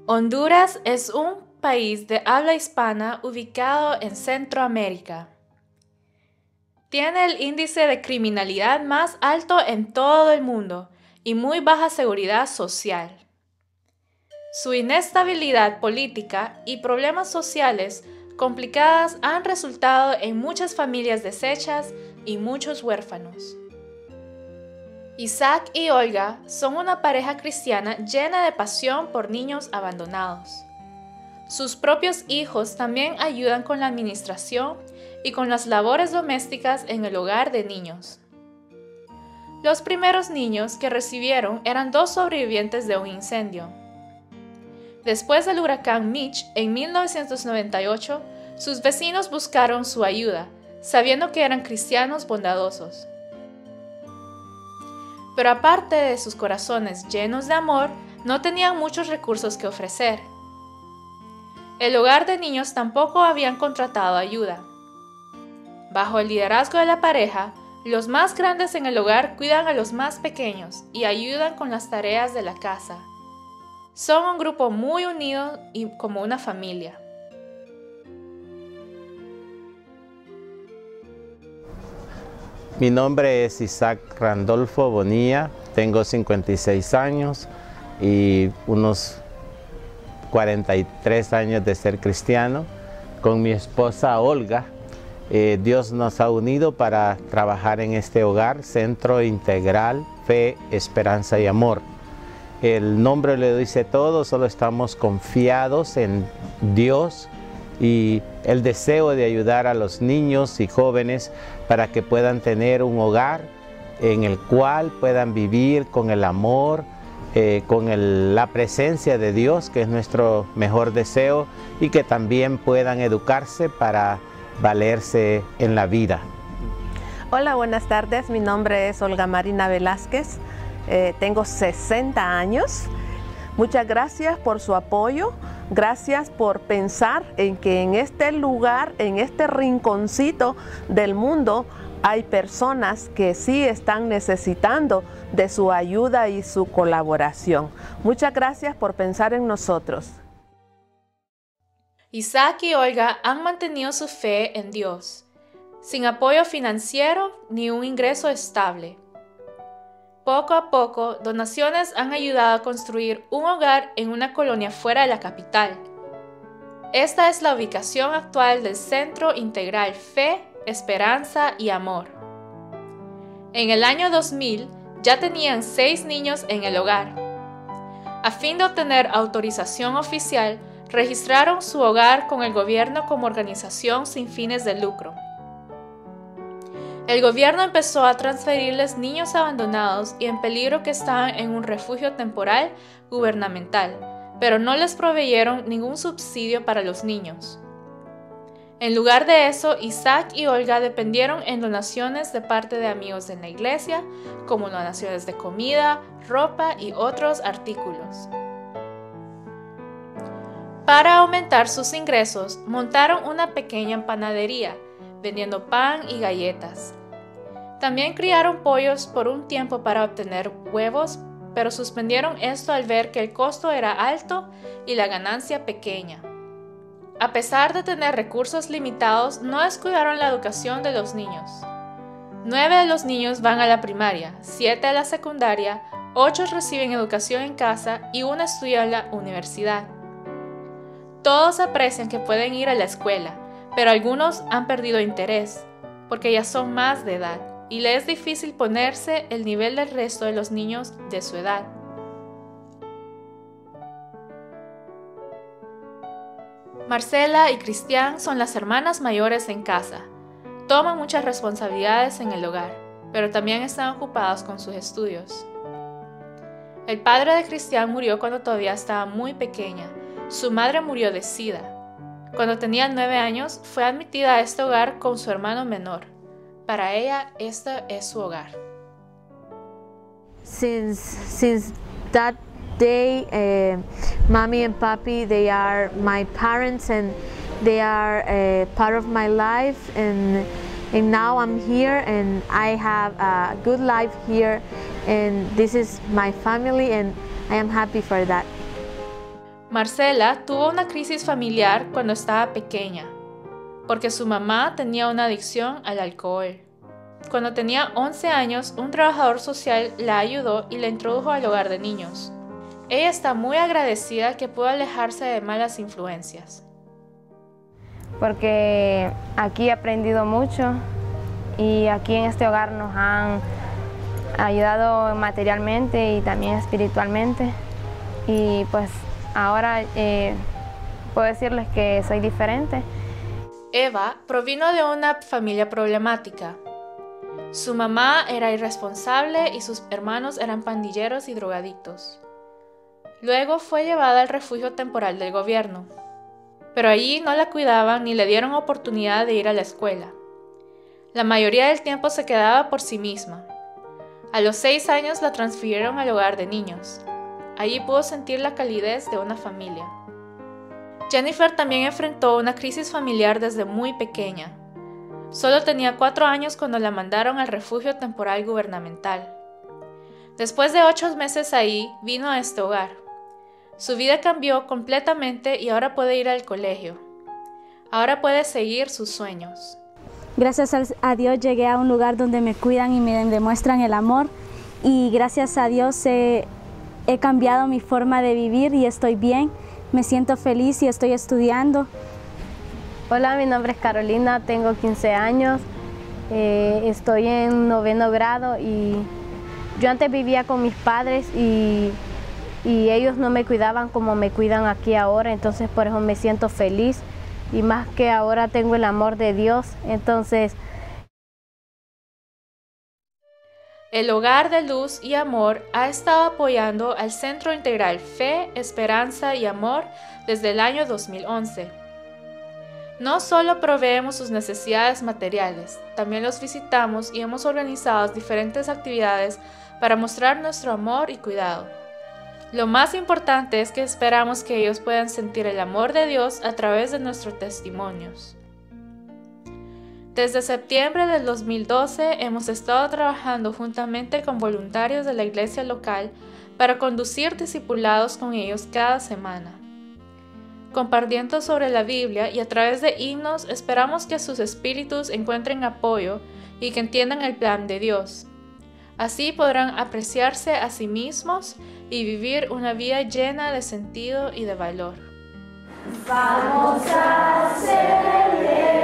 Honduras es un país de habla hispana ubicado en Centroamérica. Tiene el índice de criminalidad más alto en todo el mundo y muy baja seguridad social. Su inestabilidad política y problemas sociales complicadas han resultado en muchas familias deshechas y muchos huérfanos. Isaac y Olga son una pareja cristiana llena de pasión por niños abandonados. Sus propios hijos también ayudan con la administración y con las labores domésticas en el hogar de niños. Los primeros niños que recibieron eran 2 sobrevivientes de un incendio. Después del huracán Mitch en 1998, sus vecinos buscaron su ayuda, sabiendo que eran cristianos bondadosos. Pero aparte de sus corazones llenos de amor, no tenían muchos recursos que ofrecer. El hogar de niños tampoco habían contratado ayuda. Bajo el liderazgo de la pareja, los más grandes en el hogar cuidan a los más pequeños y ayudan con las tareas de la casa. Son un grupo muy unido y como una familia. Mi nombre es Isaac Randolfo Bonilla, tengo 56 años y unos 43 años de ser cristiano. Con mi esposa Olga, Dios nos ha unido para trabajar en este hogar, Centro Integral, Fe, Esperanza y Amor. El nombre lo dice todo, solo estamos confiados en Dios y el deseo de ayudar a los niños y jóvenes para que puedan tener un hogar en el cual puedan vivir con el amor, con la presencia de Dios, que es nuestro mejor deseo, y que también puedan educarse para valerse en la vida. Hola, buenas tardes. Mi nombre es Olga Marina Velázquez. Tengo 60 años. Muchas gracias por su apoyo. Gracias por pensar en que en este lugar, en este rinconcito del mundo, hay personas que sí están necesitando de su ayuda y su colaboración. Muchas gracias por pensar en nosotros. Isaac y Olga han mantenido su fe en Dios, sin apoyo financiero ni un ingreso estable. Poco a poco, donaciones han ayudado a construir un hogar en una colonia fuera de la capital. Esta es la ubicación actual del Centro Integral Fe, Esperanza y Amor. En el año 2000 ya tenían 6 niños en el hogar. A fin de obtener autorización oficial, registraron su hogar con el gobierno como organización sin fines de lucro. El gobierno empezó a transferirles niños abandonados y en peligro que estaban en un refugio temporal gubernamental, pero no les proveyeron ningún subsidio para los niños. En lugar de eso, Isaac y Olga dependieron en donaciones de parte de amigos en la iglesia, como donaciones de comida, ropa y otros artículos. Para aumentar sus ingresos, montaron una pequeña panadería, vendiendo pan y galletas. También criaron pollos por un tiempo para obtener huevos, pero suspendieron esto al ver que el costo era alto y la ganancia pequeña. A pesar de tener recursos limitados, no descuidaron la educación de los niños. 9 de los niños van a la primaria, 7 a la secundaria, 8 reciben educación en casa y 1 estudia en la universidad. Todos aprecian que pueden ir a la escuela, pero algunos han perdido interés, porque ya son más de edad, y les es difícil ponerse el nivel del resto de los niños de su edad. Marcela y Cristian son las hermanas mayores en casa. Toman muchas responsabilidades en el hogar, pero también están ocupados con sus estudios. El padre de Cristian murió cuando todavía estaba muy pequeña. Su madre murió de SIDA. Cuando tenía 9 años, fue admitida a este hogar con su hermano menor. Para ella, este es su hogar. Since that day, Mommy and Papi, they are my parents and they are part of my life, and now I'm here and I have a good life here, and this is my family and I am happy for that. Marcela tuvo una crisis familiar cuando estaba pequeña, porque su mamá tenía una adicción al alcohol. Cuando tenía 11 años, un trabajador social la ayudó y la introdujo al hogar de niños. Ella está muy agradecida que pudo alejarse de malas influencias. Porque aquí he aprendido mucho y aquí en este hogar nos han ayudado materialmente y también espiritualmente. Y pues ahora puedo decirles que soy diferente. Eva provino de una familia problemática. Su mamá era irresponsable y sus hermanos eran pandilleros y drogadictos. Luego fue llevada al refugio temporal del gobierno, pero allí no la cuidaban ni le dieron oportunidad de ir a la escuela. La mayoría del tiempo se quedaba por sí misma. A los 6 años la transfirieron al hogar de niños. Allí pudo sentir la calidez de una familia. Jennifer también enfrentó una crisis familiar desde muy pequeña. Solo tenía 4 años cuando la mandaron al refugio temporal gubernamental. Después de 8 meses ahí, vino a este hogar. Su vida cambió completamente y ahora puede ir al colegio. Ahora puede seguir sus sueños. Gracias a Dios llegué a un lugar donde me cuidan y me demuestran el amor. Y gracias a Dios he cambiado mi forma de vivir y estoy bien. Me siento feliz y estoy estudiando. Hola, mi nombre es Carolina, tengo 15 años, estoy en 9º grado y yo antes vivía con mis padres y ellos no me cuidaban como me cuidan aquí ahora, entonces por eso me siento feliz y más que ahora tengo el amor de Dios, entonces... El Hogar de Luz y Amor ha estado apoyando al Centro Integral Fe, Esperanza y Amor desde el año 2011. No solo proveemos sus necesidades materiales, también los visitamos y hemos organizado diferentes actividades para mostrar nuestro amor y cuidado. Lo más importante es que esperamos que ellos puedan sentir el amor de Dios a través de nuestros testimonios. Desde septiembre del 2012 hemos estado trabajando juntamente con voluntarios de la iglesia local para conducir discipulados con ellos cada semana. Compartiendo sobre la Biblia y a través de himnos esperamos que sus espíritus encuentren apoyo y que entiendan el plan de Dios. Así podrán apreciarse a sí mismos y vivir una vida llena de sentido y de valor. Vamos a hacer